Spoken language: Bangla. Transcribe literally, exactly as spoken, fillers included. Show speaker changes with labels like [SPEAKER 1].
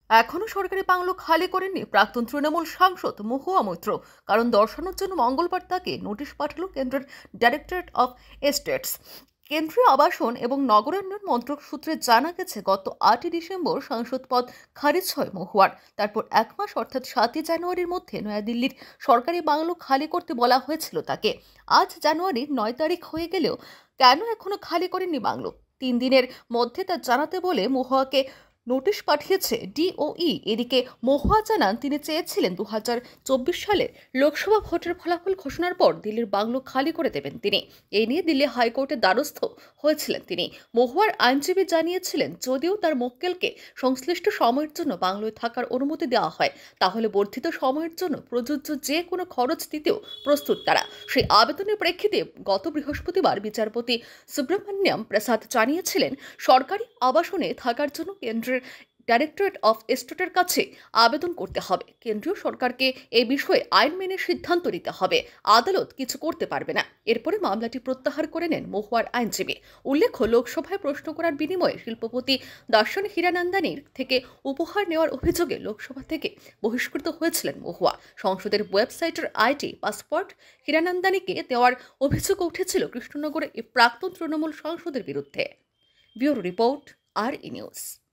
[SPEAKER 1] এখনো সরকারি বাংলো খালি করেননি প্রাক্তন তৃণমূল সাংসদ মহুয়া মৈত্র। কারণ দর্শানোর জন্য মঙ্গলবার তাকে নোটিশ পাঠালো কেন্দ্রের ডাইরেক্টরেট অফ এস্টেটস। কেন্দ্রীয় আবাসন এবং নগরায়ণ মন্ত্রক সূত্রে জানা গেছে, গত আটই ডিসেম্বর সাংসদ পদ খারিজ হয় মহুয়ার। তারপর এক মাস অর্থাৎ সাতই জানুয়ারির মধ্যে নয়াদিল্লির সরকারি বাংলো খালি করতে বলা হয়েছিল তাকে। আজ জানুয়ারির নয় তারিখ হয়ে গেলেও কেন এখনো খালি করেননি বাংলো, তিন দিনের মধ্যে তা জানাতে বলে মহুয়াকে নোটিশ পাঠিয়েছে ডিওই। এদিকে মহুয়া জানান, তিনি চেয়েছিলেন দু হাজার চব্বিশ সালের লোকসভা ভোটের ফলাফল ঘোষণার পর দিল্লির বাংলো খালি করে দেবেন তিনি। এই নিয়ে দিল্লি হাইকোর্টের দ্বারস্থ হয়েছিলেন তিনি। মহুয়ার আইনজীবী জানিয়েছিলেন, যদিও তার মক্কেলকে সংশ্লিষ্ট সময়ের জন্য বাংলোয় থাকার অনুমতি দেওয়া হয়, তাহলে বর্ধিত সময়ের জন্য প্রযোজ্য যে কোনো খরচ দিতেও প্রস্তুত তারা। সেই আবেদনের প্রেক্ষিতে গত বৃহস্পতিবার বিচারপতি সুব্রমণ্যম প্রসাদ জানিয়েছিলেন, সরকারি আবাসনে থাকার জন্য কেন্দ্রের ডাইরেক্টরেট অফ এস্টেটের কাছে আবেদন করতে হবে। কেন্দ্রীয় সরকারকে এই বিষয়ে আইন মেনে সিদ্ধান্ত নিতে হবে, আদালত কিছু করতে পারবে না। এরপরে মামলাটি প্রত্যাহার করে নেন মহুয়ার আইনজীবী। উল্লেখ্য, লোকসভায় প্রশ্ন করার বিনিময়ে শিল্পপতি দর্শন হীরানন্দানীর থেকে উপহার নেওয়ার অভিযোগে লোকসভা থেকে বহিষ্কৃত হয়েছিলেন মহুয়া। সংসদের ওয়েবসাইটের আইটি পাসপোর্ট হীরানন্দানীকে দেওয়ার অভিযোগ উঠেছিল কৃষ্ণনগরে এই প্রাক্তন তৃণমূল সাংসদের বিরুদ্ধে। ব্যুরো রিপোর্ট, আর ই নিউজ।